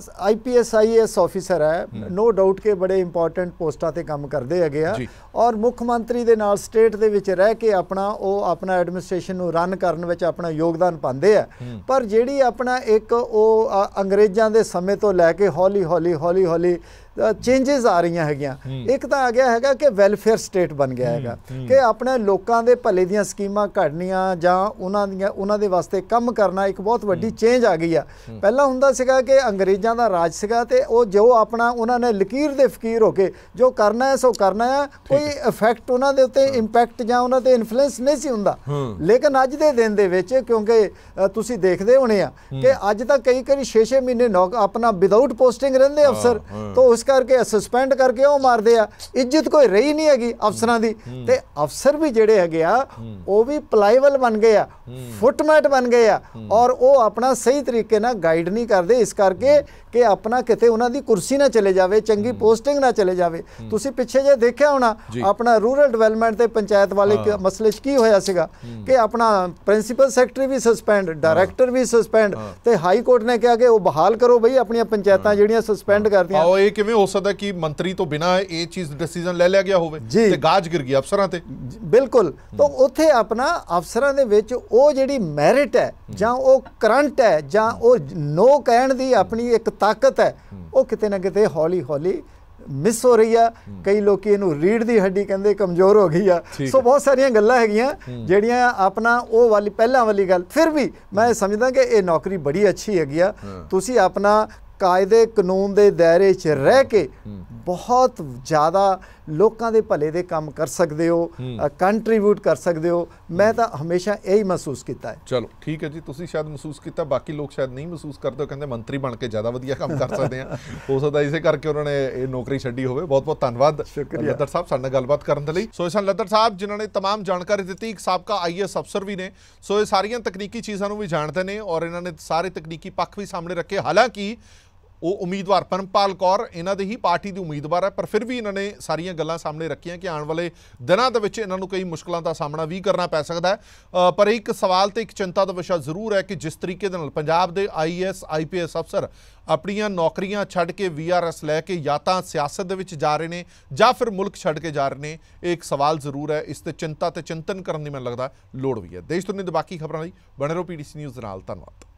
IPS IAS ਆਫੀਸਰ ਹੈ ਨੋ ਡਾਊਟ ਕਿ ਬੜੇ ਇੰਪੋਰਟੈਂਟ ਪੋਸਟਾਂ ਤੇ ਕੰਮ ਕਰਦੇ ਹੈਗੇ ਆ ਔਰ ਮੁੱਖ ਮੰਤਰੀ ਦੇ ਨਾਲ ਸਟੇਟ ਦੇ ਵਿੱਚ ਰਹਿ ਕੇ ਉਹ ਆਪਣਾ ਐਡਮਿਨਿਸਟ੍ਰੇਸ਼ਨ ਨੂੰ ਰਨ ਕਰਨ ਵਿੱਚ ਆਪਣਾ ਯੋਗਦਾਨ ਪਾਉਂਦੇ ਆ ਪਰ ਜਿਹੜੀ ਆਪਣਾ ਇੱਕ ਉਹ ਅੰਗਰੇਜ਼ਾਂ ਦੇ ਸਮੇਂ ਤੋਂ ਲੈ ਕੇ ਹੌਲੀ ਹੌਲੀ ਚੇਂਜਸ ਆ ਰਹੀਆਂ ਹੈਗੀਆਂ ਇੱਕ ਤਾਂ ਆ ਗਿਆ ਹੈਗਾ ਕਿ ਵੈਲਫੇਅਰ ਸਟੇਟ ਬਣ ਗਿਆ ਹੈਗਾ ਕਿ ਆਪਣੇ ਲੋਕਾਂ ਦੇ ਭਲੇ ਦੀਆਂ ਸਕੀਮਾਂ ਘੜਨੀਆਂ ਜਾਂ ਉਹਨਾਂ ਦੇ ਵਾਸਤੇ ਕੰਮ ਕਰਨਾ ਇੱਕ ਬਹੁਤ ਵੱਡੀ ਚੇਂਜ ਆ ਗਈ ਆ ਪਹਿਲਾਂ ਹੁੰਦਾ ਸੀਗਾ ਕਿ ਅੰਗਰੇਜ਼ਾਂ ਦਾ ਰਾਜ ਸੀਗਾ ਤੇ ਉਹ ਜੋ ਆਪਣਾ ਉਹਨਾਂ ਨੇ ਲਕੀਰ ਦੇ ਫਕੀਰ ਹੋ ਕੇ ਜੋ ਕਰਨਾ ਹੈ ਸੋ ਕਰਨਾ ਹੈ ਕੋਈ ਇਫੈਕਟ ਉਹਨਾਂ ਦੇ ਉੱਤੇ ਇੰਪੈਕਟ ਜਾਂ ਉਹਨਾਂ ਤੇ ਇਨਫਲੂਐਂਸ ਨਹੀਂ ਸੀ ਹੁੰਦਾ ਲੇਕਿਨ ਅੱਜ ਦੇ ਦਿਨ ਦੇ ਵਿੱਚ ਕਿਉਂਕਿ ਤੁਸੀਂ ਦੇਖਦੇ ਹੋਣੇ ਆ ਕਿ ਅੱਜ ਤਾਂ ਕਈ 6 ਮਹੀਨੇ ਆਪਣਾ ਵਿਦਆਊਟ ਪੋਸਟਿੰਗ ਰਹਿੰਦੇ ਅਫਸਰ ਤਾਂ ਇਸ ਕਰਕੇ ਸਸਪੈਂਡ ਕਰਕੇ ਉਹ ਮਾਰਦੇ ਆ ਇੱਜ਼ਤ ਕੋਈ ਰਹੀ ਨਹੀਂ ਹੈਗੀ ਅਫਸਰਾਂ ਦੀ ਤੇ ਅਫਸਰ ਵੀ ਜਿਹੜੇ ਹੈਗੇ ਆ ਉਹ ਵੀ ਪਲਾਈਬਲ ਬਣ ਗਏ ਆ ਫੁੱਟਮੈਟ ਬਣ ਗਏ ਆ ਔਰ ਉਹ ਆਪਣਾ ਸਹੀ ਤਰੀਕੇ ਨਾਲ ਗਾਈਡ ਨਹੀਂ ਕਰਦੇ ਇਸ ਕਰਕੇ ਕਿ ਆਪਣਾ ਕਿਤੇ ਉਹਨਾਂ ਦੀ ਕੁਰਸੀ ਨਾ ਚਲੇ ਜਾਵੇ ਚੰਗੀ ਪੋਸਟਿੰਗ ਨਾ ਚਲੇ ਜਾਵੇ ਤੁਸੀਂ ਪਿੱਛੇ ਜੇ ਦੇਖਿਆ ਹੋਣਾ ਆਪਣਾ ਰੂਰਲ ਡਿਵੈਲਪਮੈਂਟ ਤੇ ਪੰਚਾਇਤ ਵਾਲੇ ਮਸਲੇ 'ਚ ਕੀ ਹੋਇਆ ਸੀਗਾ ਕਿ ਆਪਣਾ ਪ੍ਰਿੰਸੀਪਲ ਸੈਕਟਰੀ ਵੀ ਸਸਪੈਂਡ ਡਾਇਰੈਕਟਰ ਵੀ ਸਸਪੈਂਡ ਤੇ ਹਾਈ ਕੋਰਟ ਨੇ ਕਿਹਾ ਕਿ ਉਹ ਬਹਾਲ ਕਰੋ ਬਈ ਆਪਣੀਆਂ ਪੰਚਾਇਤਾਂ ਜਿਹੜੀਆਂ ਸਸਪੈਂਡ ਕਰਦੀਆਂ ਇਹ ਕਿਵੇਂ ਹੋ ਸਕਦਾ ਕਿ ਮੰਤਰੀ ਤੋਂ ਬਿਨਾਂ ਇਹ ਚੀਜ਼ ਡਿਸੀਜਨ ਲੈ ਲਿਆ ਗਿਆ ਹੋਵੇ ਤੇ ਗਾਜ ਗਿਰ ਗਈ ਅਫਸਰਾਂ ਤੇ ਬਿਲਕੁਲ ਤਾਂ ਉੱਥੇ ਆਪਣਾ ਅਫਸਰਾਂ ਦੇ ਵਿੱਚ ਉਹ ਜਿਹੜੀ ਮੈਰਿਟ ਹੈ ਜਾਂ ਉਹ ਕਰੰਟ ਹੈ ਜਾਂ ਉਹ ਨੋ ਕਹਿਣ ਦੀ ਆਪਣੀ ਇੱਕ ਤਾਕਤ ਹੈ ਉਹ ਕਿਤੇ ਨਾ ਕਿਤੇ ਹੌਲੀ ਮਿਸ ਹੋ ਰਹੀ ਆ ਕਈ ਲੋਕੀ ਇਹਨੂੰ ਰੀੜ ਦੀ ਹੱਡੀ ਕਹਿੰਦੇ ਕਮਜ਼ੋਰ ਹੋ ਗਈ ਆ ਸੋ ਬਹੁਤ ਸਾਰੀਆਂ ਗੱਲਾਂ ਹੈਗੀਆਂ ਜਿਹੜੀਆਂ ਆਪਣਾ ਉਹ ਵਾਲੀ ਪਹਿਲਾਂ ਵਾਲੀ ਗੱਲ ਫਿਰ ਵੀ ਮੈਂ ਸਮਝਦਾ ਕਿ ਇਹ ਨੌਕਰੀ ਬੜੀ ਅੱਛੀ ਹੈਗੀ ਆ ਤੁਸੀਂ ਆਪਣਾ ਕਾਇਦੇ ਕਾਨੂੰਨ ਦੇ ਦਾਇਰੇ 'ਚ ਰਹਿ ਕੇ ਬਹੁਤ ਜ਼ਿਆਦਾ ਲੋਕਾਂ ਦੇ ਭਲੇ ਦੇ ਕੰਮ ਕਰ ਸਕਦੇ ਹੋ ਕੰਟਰੀਬਿਊਟ ਕਰ ਸਕਦੇ ਹੋ ਮੈਂ ਤਾਂ ਹਮੇਸ਼ਾ ਇਹੀ ਮਹਿਸੂਸ ਕੀਤਾ ਹੈ ਚਲੋ ਠੀਕ ਹੈ ਜੀ ਤੁਸੀਂ ਸ਼ਾਇਦ ਮਹਿਸੂਸ ਕੀਤਾ ਬਾਕੀ ਲੋਕ ਸ਼ਾਇਦ ਨਹੀਂ ਮਹਿਸੂਸ ਕਰਦੇ ਕਹਿੰਦੇ ਮੰਤਰੀ ਬਣ ਕੇ ਜ਼ਿਆਦਾ ਵਧੀਆ ਕੰਮ ਕਰ ਸਕਦੇ ਆ ਹੋ ਸਕਦਾ ਇਸੇ ਕਰਕੇ ਉਹਨਾਂ ਨੇ ਇਹ ਨੌਕਰੀ ਛੱਡੀ ਹੋਵੇ ਬਹੁਤ ਬਹੁਤ ਧੰਨਵਾਦ ਲੱਦਰ ਸਾਹਿਬ ਸਾਡੇ ਨਾਲ ਗੱਲਬਾਤ ਕਰਨ ਦੇ ਲਈ ਸੋ ਇਹ ਸਨ ਲੱਦਰ ਸਾਹਿਬ ਜਿਨ੍ਹਾਂ ਨੇ तमाम ਜਾਣਕਾਰੀ ਦਿੱਤੀ ਇੱਕ ਸਾਬਕਾ IAS ਅਫਸਰ ਵੀ ਨੇ ਸੋ ਇਹ ਸਾਰੀਆਂ ਤਕਨੀਕੀ ਚੀਜ਼ਾਂ ਨੂੰ ਵੀ ਜਾਣਦੇ ਨੇ ਔਰ ਇਹਨਾਂ ਨੇ ਸਾਰੇ ਤਕਨੀਕੀ ਪੱਖ ਵੀ ਸਾਹਮਣੇ ਰੱਖੇ ਹਾਲਾਂਕਿ ਉਹ ਉਮੀਦਵਾਰ ਪਰਮਪਾਲ ਕੌਰ ਇਹਨਾਂ ਦੀ ਹੀ ਪਾਰਟੀ ਦੀ ਉਮੀਦਵਾਰ ਹੈ ਪਰ ਫਿਰ ਵੀ ਇਹਨਾਂ ਨੇ ਸਾਰੀਆਂ ਗੱਲਾਂ ਸਾਹਮਣੇ ਰੱਖੀਆਂ ਕਿ ਆਉਣ ਵਾਲੇ ਦਿਨਾਂ ਦੇ ਵਿੱਚ ਇਹਨਾਂ ਨੂੰ ਕਈ ਮੁਸ਼ਕਲਾਂ ਦਾ ਸਾਹਮਣਾ ਵੀ ਕਰਨਾ ਪੈ ਸਕਦਾ ਹੈ ਪਰ ਇੱਕ ਸਵਾਲ ਤੇ ਇੱਕ ਚਿੰਤਾ ਦਾ ਵਿਸ਼ਾ ਜ਼ਰੂਰ ਹੈ ਕਿ ਜਿਸ ਤਰੀਕੇ ਦੇ ਨਾਲ ਪੰਜਾਬ ਦੇ IAS IPS ਅਫਸਰ ਆਪਣੀਆਂ ਨੌਕਰੀਆਂ ਛੱਡ ਕੇ VRS ਲੈ ਕੇ ਜਾਂ ਤਾਂ ਸਿਆਸਤ ਦੇ ਵਿੱਚ ਜਾ ਰਹੇ ਨੇ ਜਾਂ ਫਿਰ ਮੁਲਕ ਛੱਡ ਕੇ ਜਾ ਰਹੇ ਨੇ ਇਹ ਇੱਕ ਸਵਾਲ ਜ਼ਰੂਰ ਹੈ ਇਸ ਤੇ ਚਿੰਤਾ ਤੇ ਚਿੰਤਨ ਕਰਨ ਦੀ ਮੈਨੂੰ ਲੱਗਦਾ ਲੋੜ ਵੀ ਹੈ ਦੇਸ਼ ਦੁਨੀਆ ਦੇ ਬਾਕੀ ਖਬਰਾਂ ਲਈ ਬਣੇ ਰਹੋ PDC ਨਿਊਜ਼ ਦੇ ਨਾਲ ਧੰਨਵਾਦ